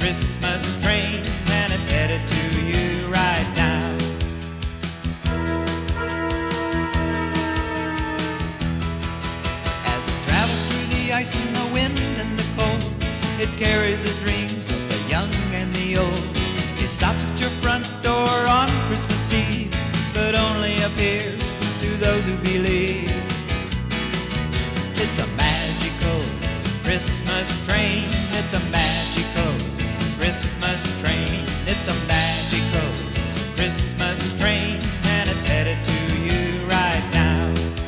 Christmas train, and it's headed to you right now. As it travels through the ice and the wind and the cold, it carries the dreams of the young and the old. It stops at your front door on Christmas Eve, but only appears to those who believe. It's a magical Christmas train. It's a magical Christmas train. It's a magical Christmas train, and it's headed to you right now.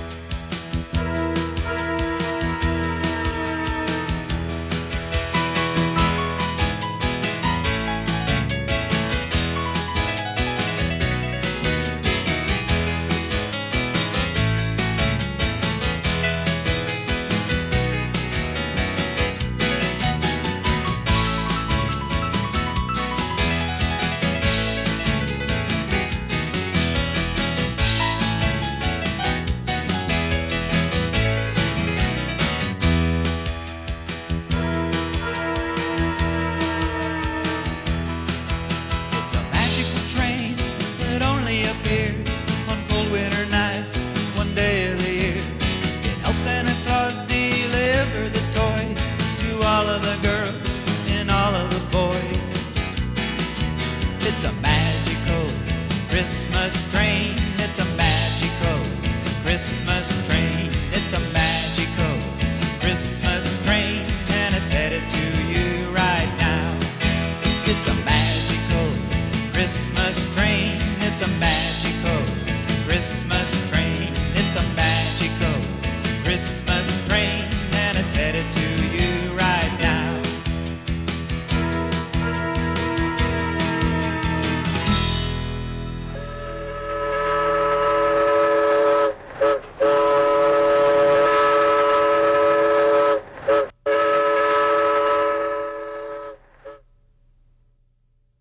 It's a magical Christmas train. It's a magical Christmas train. It's a magical Christmas